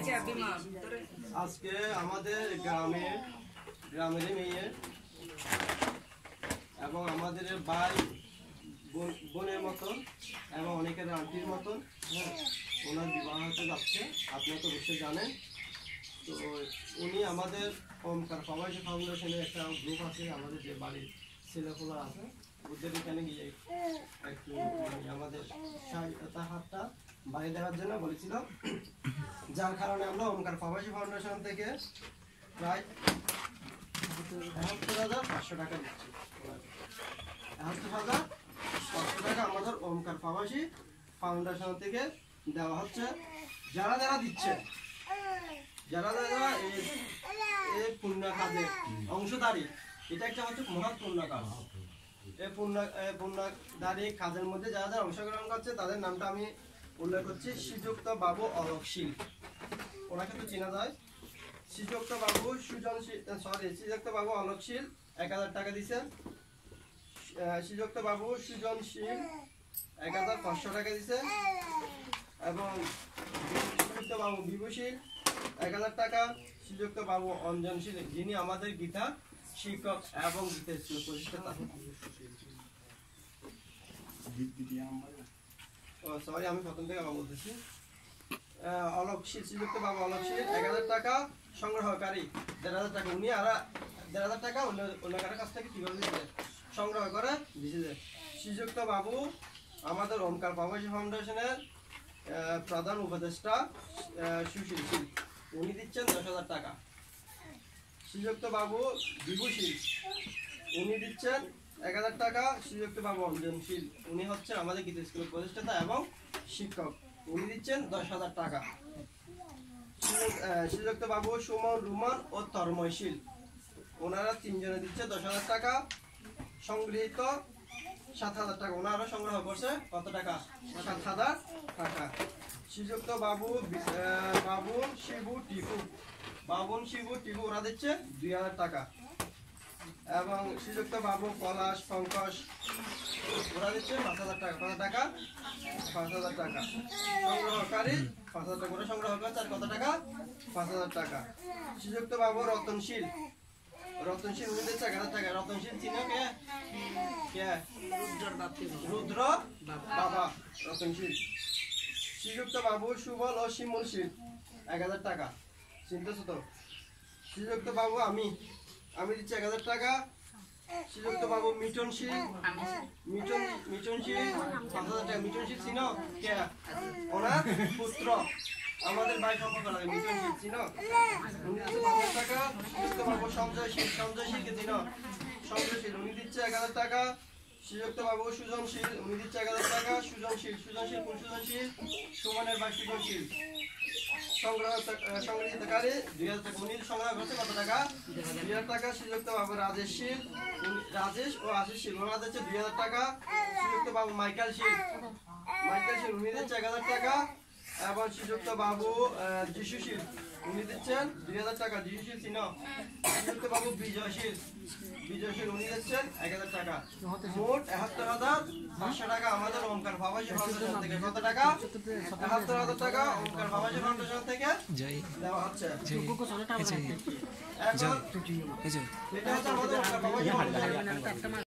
আজকে আমাদের গ্রামের মেয়ে এবং আমাদের ভাই বোনের মতন এবং অনেকের আন্টির মতন ওনার বিবাহ হতে যাচ্ছে। আপনারা তো অবশ্যই জানেন। তো উনি আমাদের ওমকার প্রবাসী ফাউন্ডেশনের একটা গ্রুপ আছে, আমাদের যে বাড়ির ছেলেপোলা আছে ওদের এখানে গিয়ে একটু আমাদের হাতটা বাড়ি দেওয়ার জন্য বলেছিল, যার কারণে আমরা ওমকার প্রবাসী ফাউন্ডেশন থেকে প্রায় ৭১,৫০০ টাকা দিচ্ছি। ৭১,৫০০ টাকা আমাদের ওমকার প্রবাসী ফাউন্ডেশন থেকে দেওয়া হচ্ছে। যারা যারা দিচ্ছে, যারা যারা এই পুণ্য কাজে অংশধারী, এটা একটা হচ্ছে মহৎ পুণ্য কাজ। এই পুণ্যধারী কাজের মধ্যে যারা যারা অংশগ্রহণ করছে তাদের নামটা আমি উল্লেখ করছি। শ্রীযুক্ত বাবু অলকশীল, ওনাকে তো চেনা যায়। শ্রীযুক্ত বাবু শ্রীযুক্ত বাবু অলকশীল ১,০০০ টাকা দিচ্ছেন। শ্রীযুক্ত বাবু সৃজনশীল ১,৫০০ টাকা দিচ্ছেন এবং শ্রীযুক্ত বাবু বিভূশীল ১,০০০ টাকা। শ্রীযুক্ত বাবু অঞ্জনশীল, যিনি আমাদের গীতা শিক্ষক এবং গীতা স্কুল প্রতিষ্ঠাতা। আমি প্রথম থেকে বলতেছি। অলকশীল, শ্রীযুক্ত বাবু অলকশীল ১,০০০ টাকা সংগ্রহকারী ১,৫০০ টাকা। উনি আর ১,৫০০ টাকা অন্যকার কাছ থেকে কিভাবে দিচ্ছে সংগ্রহ করে দিচ্ছে। শ্রীযুক্ত বাবু আমাদের ওমকার প্রবাসী ফাউন্ডেশনের প্রধান উপদেষ্টা সুশীল শীল, উনি দিচ্ছেন ১০,০০০ টাকা। শ্রীযুক্ত বাবু বিভূশীল, উনি দিচ্ছেন ১,০০০ টাকা। শ্রীযুক্ত বাবু অঞ্জনশীল, উনি হচ্ছে আমাদের গীতা স্কুলের প্রতিষ্ঠাতা এবং শিক্ষক, উনি দিচ্ছেন ১০,০০০ টাকা। শ্রীযুক্ত বাবু সুমন, রুমান ও তন্ময়শীল, ওনারা তিনজনে দিচ্ছে 10,০০০ টাকা। সংগৃহীত ৭,০০০ টাকা, ওনারা সংগ্রহ করছে কত টাকা? ৭,০০০ টাকা। শ্রীযুক্ত বাবুন শিবু টিপু, ওরা দিচ্ছে ২,০০০ টাকা। এবং শ্রীযুক্ত বাবু পলাশ পঙ্কজ, ওরা দিচ্ছে ৫,০০০ টাকা। কত টাকা? ৫,০০০ টাকা। সংগ্রহকারী ৫,০০০ টাকা, ওরা সংগ্রহ করছে আর কত টাকা? ৫,০০০ টাকা। শ্রীযুক্ত বাবু রতনশীল, উনি দিচ্ছে ১,০০০ টাকা। রতনশীল চিনো কে? রুদ্র বাবা রতনশীল। শ্রীযুক্ত বাবু সুবল ও শিমুলশীল ১,০০০ টাকা। চিনতেছো তো? শ্রীযুক্ত বাবু আমি দিচ্ছি ১,০০০ টাকা। শ্রীযুক্ত বাবু মিটনশীল ৫,০০০ টাকা। মিটনশীল চিনো কে? ওনার পুত্র, আমাদের ভাই সম্পর্ক লাগে। মিটনশীল চিনো? উনি দিচ্ছে ৫,০০০ টাকা। শ্রীযুক্ত বাবু সঞ্জয়শীলকে চিনো? সঞ্জয়শীল, উনি দিচ্ছে ১,০০০ টাকা। শ্রীযুক্ত বাবু সুজনশীল, উনি দিচ্ছে ১,০০০ টাকা। সুজনশীল কোন সুজনশীল? সুমনের ভাই সুজনশীল। সংগ্রহকারী ২,০০০ টাকা, উনি সংগ্রহ করছে কত টাকা? ২,০০০ টাকা। শ্রীযুক্ত বাবু রাজেশ ও আশিস শীল, ওনারা দিচ্ছে ২,০০০ টাকা। শ্রীযুক্ত বাবু মাইকেল শীল, উনি দিচ্ছে ১,০০০ টাকা। এবং শ্রীযুক্ত বাবু যিশুশীল, উনি দিচ্ছেন ২,০০০ টাকা। যিশুশীল চিনো? শ্রীযুক্ত বাবু বিজয়শীল, উনি দিচ্ছেন ১,০০০ টাকা। মোট ৭১,৫০০ টাকা আমাদের ওমকার প্রবাসী ফাউন্ডেশন থেকে। কত টাকা? ৭১,০০০ টাকা ওমকার প্রবাসী ফাউন্ডেশন থেকে দেওয়া হচ্ছে। এখন এটা হচ্ছে আমাদের ওমকার প্রবাসী ফাউন্ডেশন।